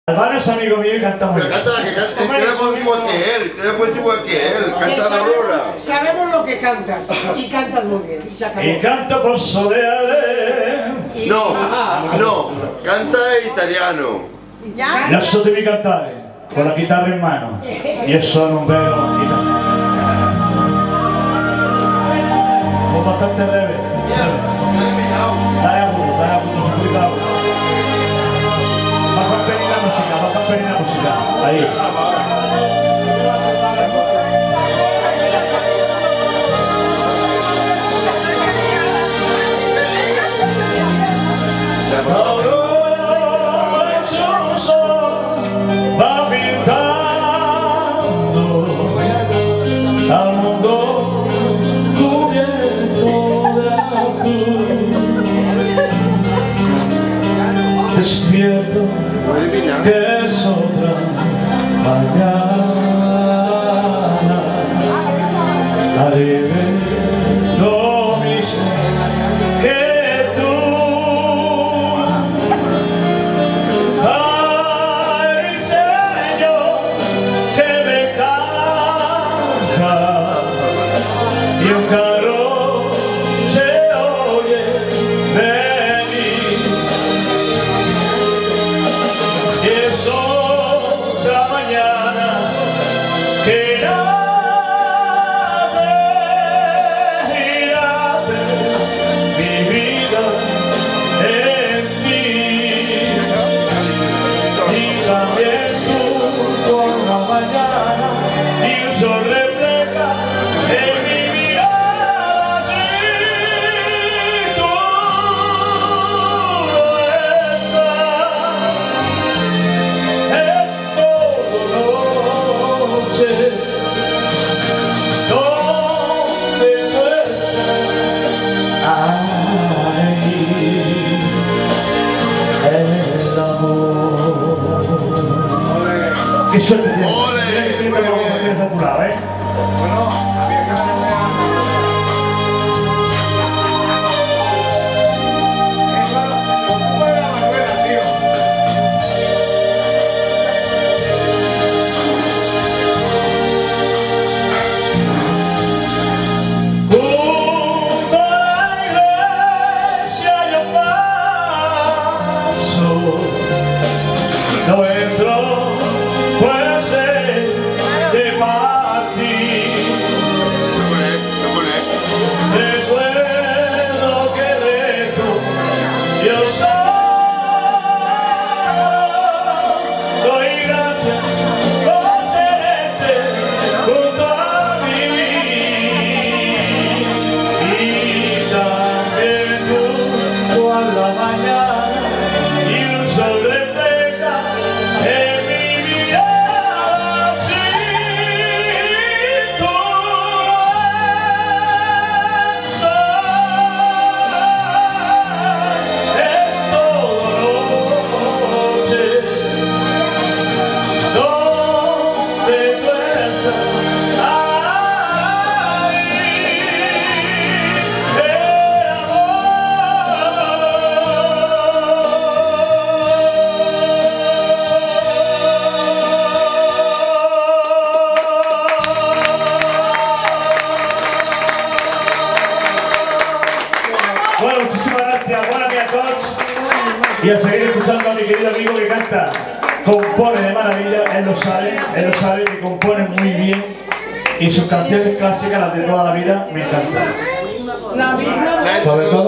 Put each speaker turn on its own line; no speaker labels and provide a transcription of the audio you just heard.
Albano es amigo mío y canta muy bien.
Canta la que canta, que la voz igual que él, que la voz igual que él, canta la Aurora.
Sabemos lo que cantas y cantas muy bien. Y se acabó.
Y canto por soleare.
No, canta italiano.
¿Ya?
Lasciatemi cantare con la chitarra in mano. Io sono un vero italiano. Un bastante breve. Dai avuto, se cuidado. Va a camperir la música. Ahí. Va pintando al mundo cubierto de azul. Despierto que es otra mañana. Haré lo mismo que tú. Ay, Señor, que me canta y un carro se oye venir. Y es otra mañana que nace y nace mi vida en ti. Y también tú por la mañana y un sol refleja en mi mirada. Si tú lo estás, es todo noche. Donde tú estás, ahí el amor. Qué suerte tiene.
¡Ole!
Muy bien. Saturado, ¿eh? Junto a la iglesia yo paso, no entro, puede ser de partir. Recuerdo que dejo yo solo, doy gracias por tenerte junto a mí. Y también junto a la mañana y un sol refleja en mi mirada. Si tú lo estás, es todo noche. Donde tú estás, ahí el Bueno, muchísimas gracias, buenas noches a todos. Y a seguir escuchando a mi querido amigo que canta, compone de maravilla, él lo sabe que compone muy bien. Y sus canciones clásicas, las de toda la vida, me encantan.
La misma.
Sobre todo